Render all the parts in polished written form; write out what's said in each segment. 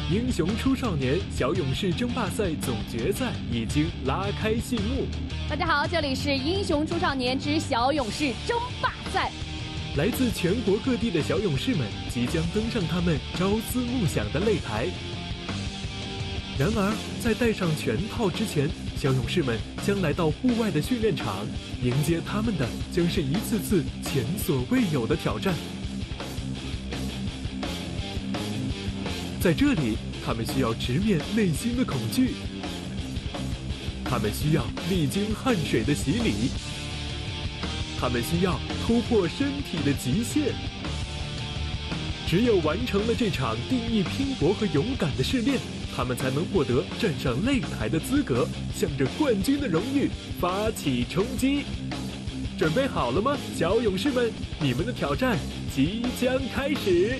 英雄出少年小勇士争霸赛总决赛已经拉开序幕。 大家好，这里是英雄出少年之小勇士争霸赛。 来自全国各地的小勇士们即将登上他们朝思暮想的擂台。然而，在戴上拳套之前，小勇士们将来到户外的训练场，迎接他们的将是一次次前所未有的挑战。在这里，他们需要直面内心的恐惧，他们需要历经汗水的洗礼，他们需要突破身体的极限。只有完成了这场定义拼搏和勇敢的试炼，他们才能获得站上擂台的资格，向着冠军的荣誉发起冲击。准备好了吗，小勇士们？你们的挑战即将开始。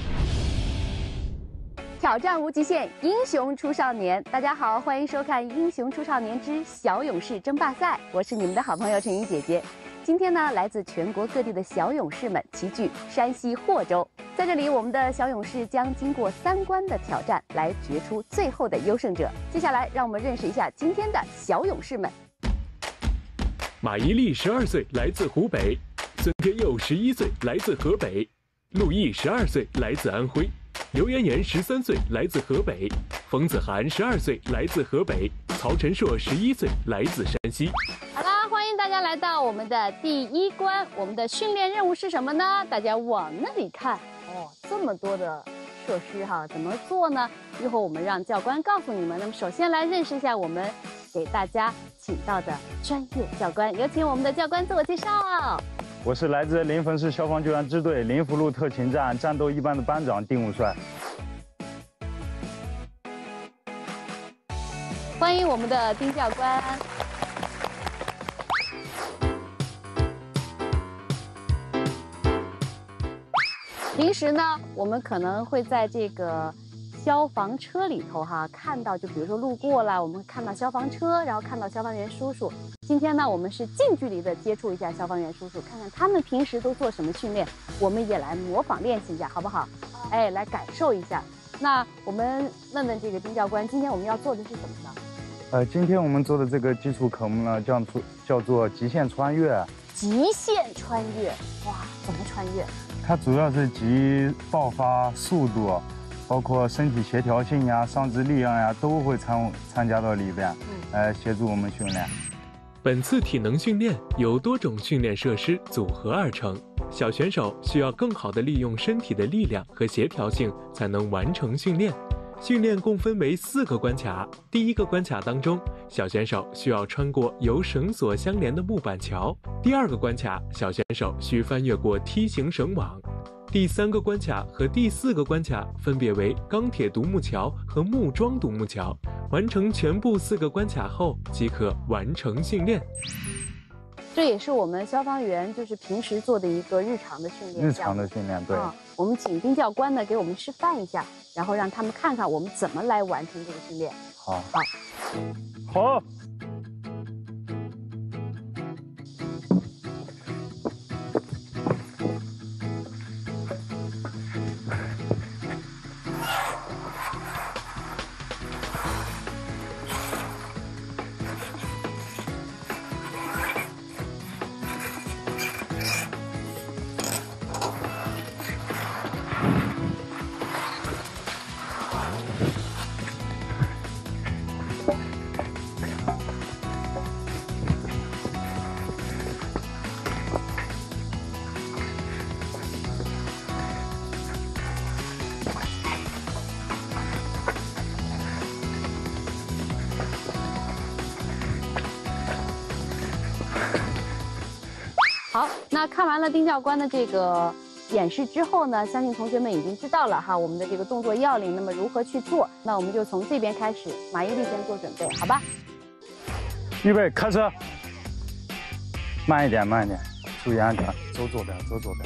挑战无极限，英雄出少年。大家好，欢迎收看《英雄出少年之小勇士争霸赛》，我是你们的好朋友陈怡姐姐。今天呢，来自全国各地的小勇士们齐聚山西霍州，在这里，我们的小勇士将经过3关的挑战，来决出最后的优胜者。接下来，让我们认识一下今天的小勇士们。 马伊琍12岁，来自湖北；孙天佑11岁，来自河北；陆毅12岁，来自安徽；刘妍妍13岁，来自河北；冯子涵12岁，来自河北；曹晨硕11岁，来自山西。 好啦，欢迎大家来到我们的第1关。我们的训练任务是什么呢？大家往那里看哦，这么多的设施哈，怎么做呢？一会儿我们让教官告诉你们。那么首先来认识一下我们给大家请到的专业教官，有请我们的教官自我介绍。 我是来自临汾市消防救援支队临滻路特勤站战斗一班的班长丁武帅。 欢迎我们的丁教官。平时呢，我们可能会在这个消防车里头看到，就比如说路过了，我们看到消防车，然后看到消防员叔叔。今天呢，我们是近距离的接触一下消防员叔叔，看看他们平时都做什么训练，我们也来模仿练习一下，好不好？哎，来感受一下。那我们问问这个丁教官，今天我们要做的是什么呢？ 今天我们做的这个基础科目呢，叫做极限穿越。 极限穿越，哇，怎么穿越？ 它主要是集爆发速度，包括身体协调性呀、上肢力量呀，都会参加到里边，协助我们训练。 本次体能训练由多种训练设施组合而成，小选手需要更好地利用身体的力量和协调性，才能完成训练。训练共分为4个关卡。第1个关卡当中，小选手需要穿过由绳索相连的木板桥；第2个关卡，小选手需翻越过梯形绳网；第3个关卡和第4个关卡分别为钢铁独木桥和木桩独木桥。完成全部4个关卡后，即可完成训练。 这也是我们消防员就是平时做的一个日常的训练。 日常的训练，对。 我们请丁教官呢给我们示范一下，然后让他们看看我们怎么来完成这个训练。 好。 好，那看完了丁教官的这个演示之后呢，相信同学们已经知道了我们的这个动作要领，那么如何去做？那我们就从这边开始，马伊琍先做准备，好吧？ 预备，开始。慢一点，注意安全，走左边。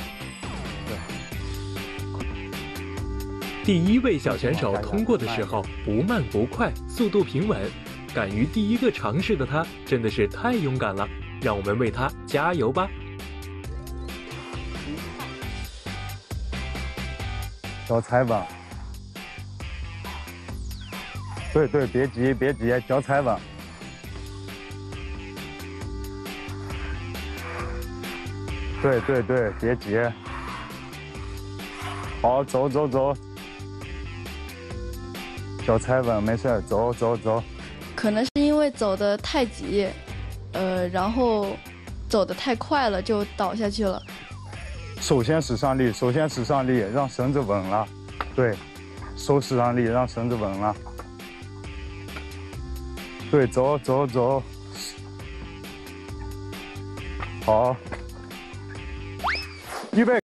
第1位小选手通过的时候不慢不快，速度平稳，敢于第1个尝试的他真的是太勇敢了，让我们为他加油吧！ 小踩板， 对对，别急别急，脚踩稳。对对对，别急。好，走走走，脚踩稳，没事，走走走。 可能是因为走得太急，然后走得太快了，就倒下去了。 首先使上力，首先使上力，让绳子稳了。对，手使上力，让绳子稳了。对，走走走。好，预备。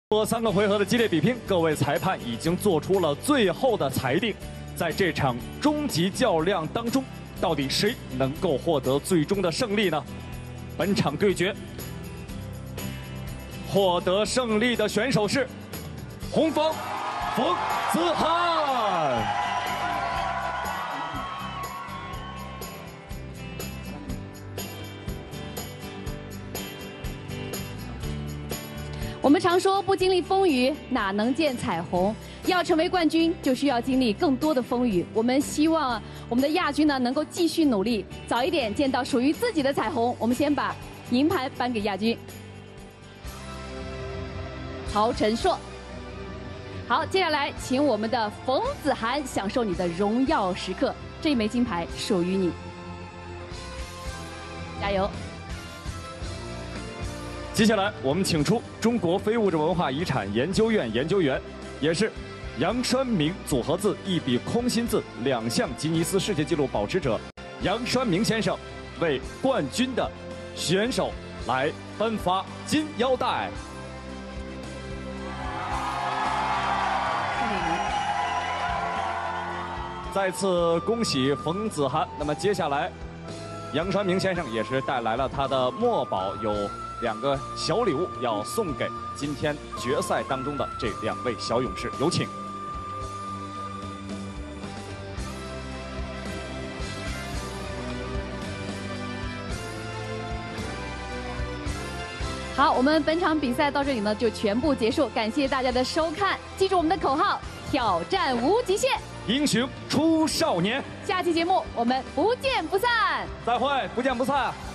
过3个回合的激烈比拼，各位裁判已经做出了最后的裁定。在这场终极较量当中，到底谁能够获得最终的胜利呢？本场对决，获得胜利的选手是红方冯子涵。 我们常说不经历风雨哪能见彩虹，要成为冠军就需要经历更多的风雨。我们希望我们的亚军呢能够继续努力，早一点见到属于自己的彩虹。我们先把银牌颁给亚军曹晨硕。好，接下来请我们的冯子涵享受你的荣耀时刻，这一枚金牌属于你，加油！ 接下来，我们请出中国非物质文化遗产研究院研究员，也是杨栓明组合字一笔空心字2项吉尼斯世界纪录保持者杨栓明先生，为冠军的选手来颁发金腰带。再次恭喜冯子涵。那么接下来，杨栓明先生也是带来了他的墨宝，有2个小礼物要送给今天决赛当中的这2位小勇士，有请。 好，我们本场比赛到这里呢就全部结束，感谢大家的收看，记住我们的口号：挑战无极限， 英雄出少年。 下期节目我们不见不散， 再会，不见不散。